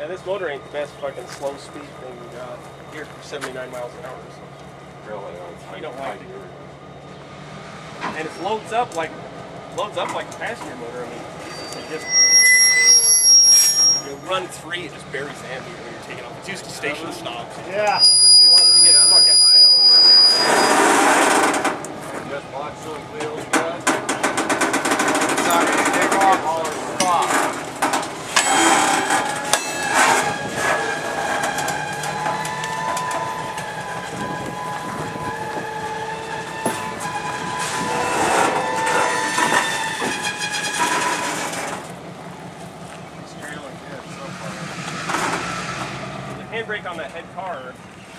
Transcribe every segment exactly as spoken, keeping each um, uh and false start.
Yeah, this motor ain't the best fucking slow speed thing we got. Here for seventy-nine miles an hour. So. Really? You don't like it. And it loads up like loads up like a passenger motor. I mean, Jesus, it just you know, run three, it just buries the ambient when you're taking off. It's used to station stops. Yeah. You want to get the fuck out of town. Just watch those wheels, good. It's not going to take off all or stop. Handbrake on that head car.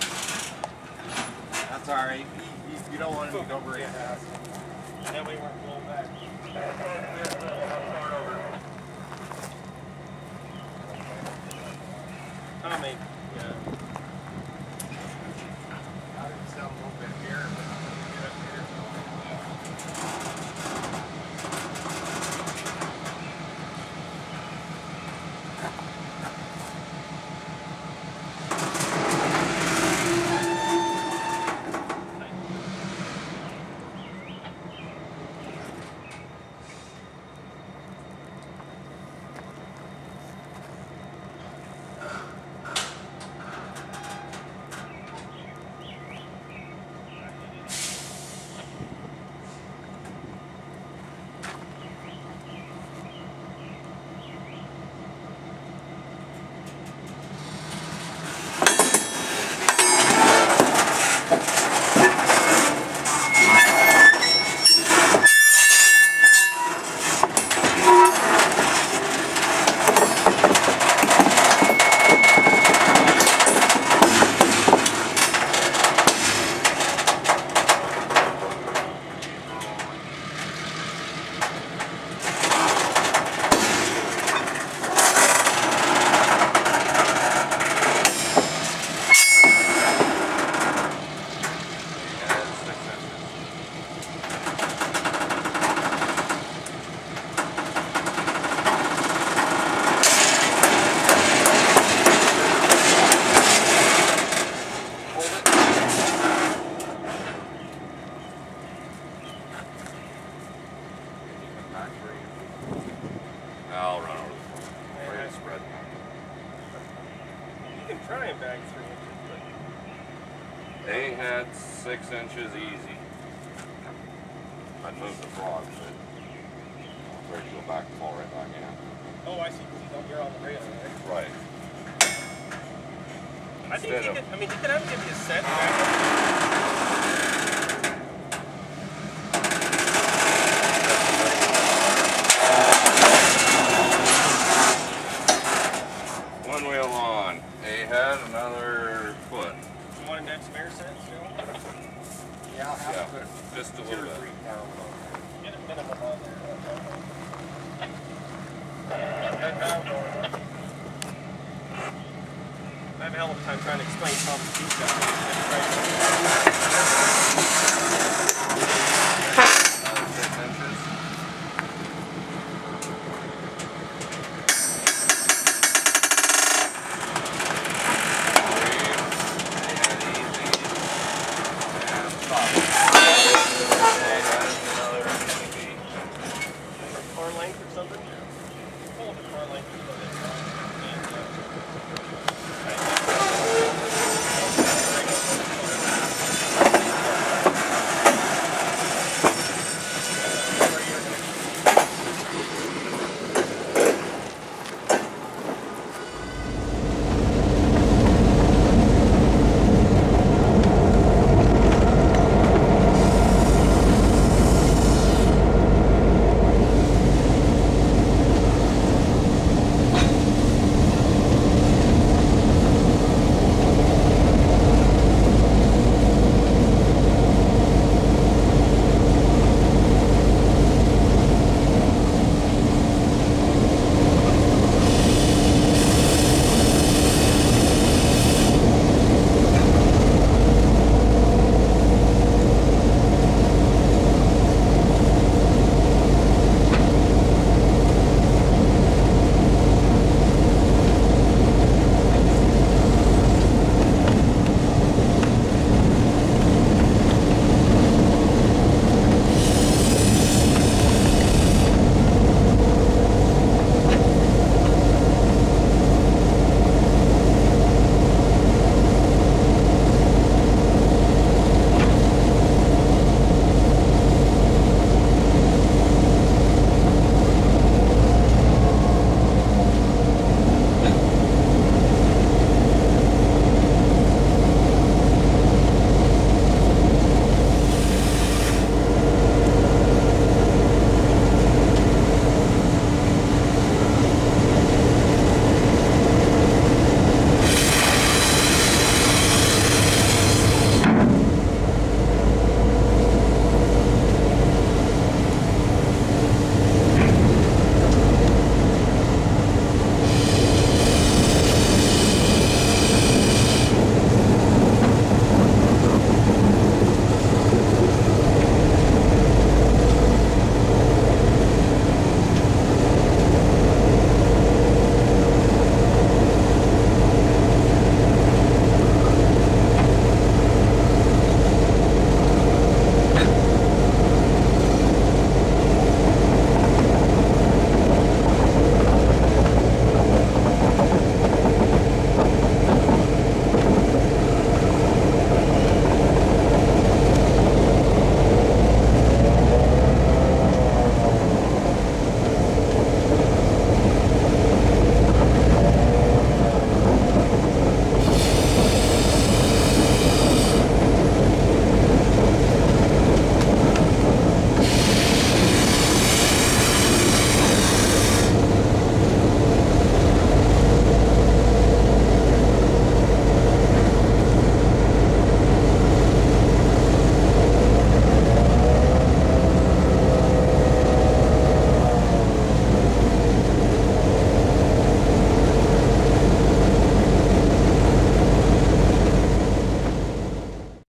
That's alright. You, you, you don't want it to go very fast. That way we're blown back. Tommy. Yeah. I didn't sound a little bit here, but get up here. I'll run over the frame spread. You can try and bag three inches, but They had six inches easy. I'd move the frog, but I'm ready to go back and fall right back in. oh, I see. You're on the railing, right? Right. I think Instead you of- could. I mean, you could have give you a set back. One wheel on. A head, another foot. You want to have some air set still? Yeah, I'll have Yeah, to put just a two little or bit. three pounds on Get a minimum on there. I have a hell of a time trying to explain something to these guys.